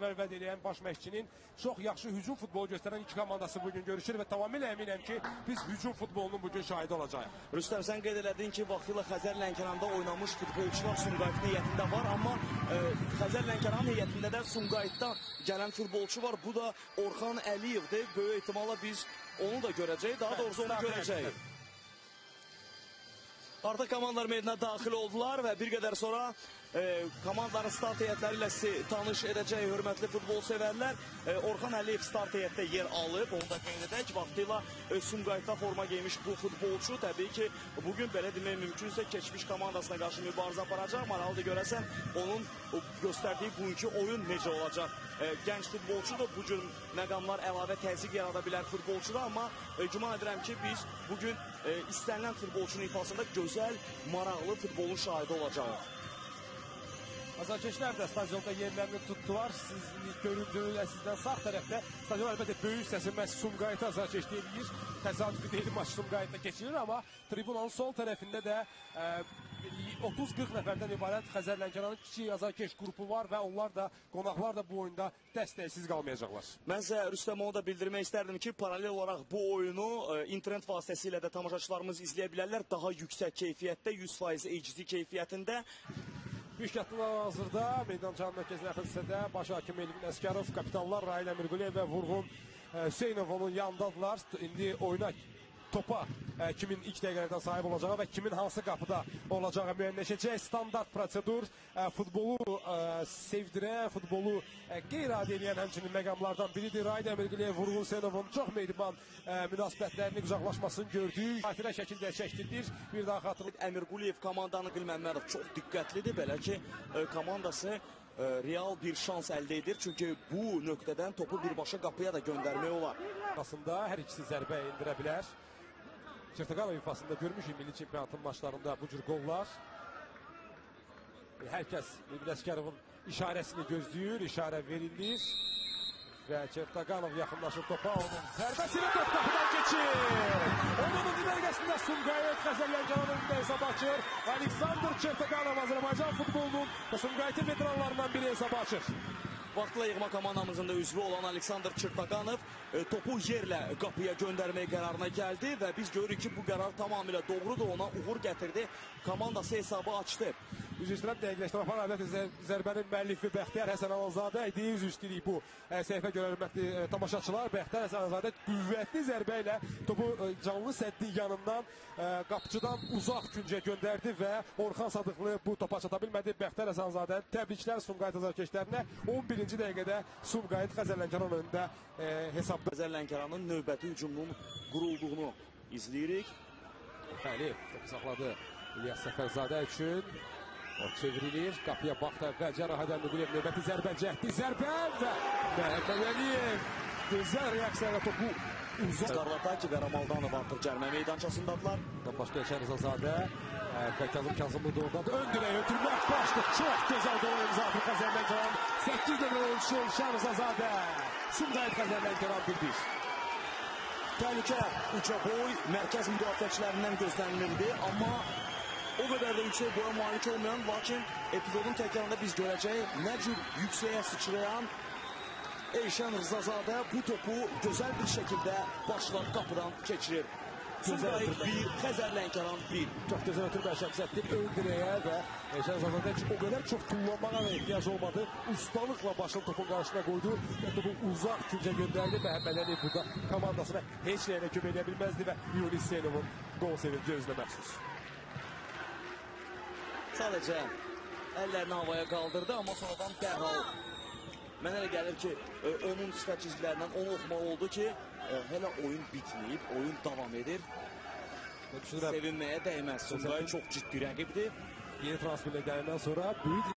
vəd edən baş məşqçinin çox yaxşı hücum futbolu göstərən iki komandası bugün görüşür və tamamilə əminəm ki, biz hücum futbolunun bugün şahidi olacağıq. Rüstəm, sən qeyd elədin ki, vaxtilə Xəzər Lənkəranda oynamış futbolçular Sumqayıtın heyətində var, amma Xəzər Lənkəran heyətində də Sumqayıtdan gələn futbolçu var. Bu da Orxan Əliyevdir. Böyük ehtimalla biz onu da görəcəyik, daha doğrusu onu görəcəyik. Artıq komandalar meydana daxil oldular və bir qədər sonra komandaların start heyətləri ilə sizi tanış edəcək hörmətli futbol sevərlər. Orxan Əliyev start heyətdə yer alıb, onu da qeyd edək. Vaxtilə Sumqayıtda forma geymiş bu futbolçu təbii ki, bugün belə demək mümkünsə keçmiş komandasına qarşı mübarizə aparacaq. Maraqlıdır görəsən, onun göstərdiyi bugünkü oyun necə olacaq. Gənc futbolçu da bu cür məqamlar əlavə təzyiq yarada bilər futbolçuda, amma güman edirəm ki, biz bugün istənilən futbolçunun ifasında gözəl, maraqlı futbolun şahidi olacağıq. Azarkeşlər də stadionda yerlərini tutdular. Siz görüntünüzdə sizdən sağ tərəfdə stadion əlbəttə böyük səsi məhz Sumqayıtı azarkeşli edir. Təsadüfi deyil, maç Sumqayıtda keçirir, amma tribunanın sol tərəfində də 30-40 nəfərdən ibarət Xəzər Lənkəranın kiçik azarkeş qrupu var və onlar da, qonaqlar da bu oyunda dəstəksiz qalmayacaqlar. Mən sizə Rüstəm onu da bildirmək istərdim ki, paralel olaraq bu oyunu internet vasitəsilə də tamaşaçılarımız izləyə bilərlər. Daha yüksək keyfiyyətdə, 100% HD keyfiyyətində. Müşkatlılar hazırda meydançanın mərkəzinə yaxın hissədə baş hakim Elvin Əsgərov, kapitanlar Rahil Əmirquliyev və Vurğun Hüseynov onun yanındadılar. İndi oyuna topa kimin ilk dəqiqələrdən sahib olacağı və kimin hansı qapıda olacağı müəyyənləşəcək. Standart prosedur futbolu sevdirən, futbolu qeyri-adi edən həmçinin məqamlardan biridir. Rahil Əmirquliyev, Vurğun Hüseynovun çox mehriban münasibətlərini, qucaqlaşmasını gördük. Xatirə şəkildə çəkdirdir. Bir daha xatırlayın. Əmirquliyev komandanı Qilməmmədov çox diqqətlidir. Belə ki, komandası real bir şans əldə edir. Çünki bu nöqtədən topu birbaşa qapıya da göndərmək olar. Aslında hər ikisi zərbə endirə bilər. Çırtaqanov ifasında görmüşük milli çempionatın maçlarında bu cür qollar. Hər kəs Elvin Əsgərovun işarəsini gözləyir, işarə verilir. Və Çırtaqanov yaxınlaşır topa, onun zərbəsilə top qapıdan keçir. Onun dəqiqəsində Sumqayıt Xəzər Lənkəranın önündə hesab açır. Aleksandr Çırtaqanov Azərbaycan futbolunun və Sumqayıtın veteranlarından biri hesab açır. Vaxtla yığma komandamızın da üzvü olan Aleksandr Çırtaqanov topu yerlə qapıya göndərmək qərarına gəldi və biz görürük ki, bu qərar tamamilə doğrudur, ona uğur gətirdi, komandası hesabı açdı. Üzr istəyirəm, dəqiqləşdirmə falan əlbəttə zərbənin müəllifi Bəxtiyar Həsənalzadə idi. Üzr istəyirik bu səhifə görə hörmətli tamaşaçılar. Bəxtiyar Həsənalzadə qüvvətli zərbə ilə topu canlı səddin yanından qapıcıdan uzaq küncə göndərdi və Orxan Sadıqlı bu topa çata bilmədi. Bəxtiyar Həsənalzadə təbriklər Sumqayıt azarkeşlərinə. 11-ci dəqiqədə Sumqayıt Xəzər Lənkəran önündə hesabda. Xəzər Lənkəranın növbəti hücumunun qurulduğunu izləyirik. Bəli, topu saxladı İlyas Səfərzadə üçün. O çevrilir, qapıya baxdı əvvəlcə Rahil Əmirquliyev növbəti zərbə cəhdi, zərbə və Məhəmməd Əliyev gözəl reaksiyayla topu uzaq. Qarlataki və Ramaldanov artıq cərmə meydançasındadılar. Başqa Şəhrizadə və Kazım da oradadır. Ön dirəyə ötürmək başlıq, çox gözəl qol imza atır Xəzər Lənkəran. 8 nömrə oyunçu Şəhrizadə, Sumqayıt Xəzər Lənkəran 1-1. Təhlükə uca boy mərkəz müdafiəçilərindən gözlənilirdi, amma o qədər də yüksək boya malik olmayan, lakin epizodun təkrarında biz görəcəyik nə cür yüksəyə sıçrayan Eyşən Rızazadə bu topu gözəl bir şəkildə başlar qapıdan keçirir. Sumqayıt 1, Xəzər Lənkəran 1. Çox gözəl ötürmə şəxsiyyətdir ön dirəyə və Eyşən Rızazadə o qədər çox kullanmağa ehtiyac olmadı. Ustalıqla başını topun qarşısına qoydu və topu uzaq küncə göndərdi. Məhəmməd Əliyev burada komandasına heç nəyinə kömək edə bilməzdi və Yunus Hüseynovun qol sevinci özünə məxsus. Sadəcə əllərini havaya qaldırdı, amma sonradan dərhal mənə elə gəlir ki, onun sifət çizgilərindən onu oxumaq oldu ki, hələ oyun bitməyib, oyun davam edir. Sevinməyə dəyməz. Sumqayıt çox ciddi rəqibdir. Yeni transferlə gələndən sonra böyük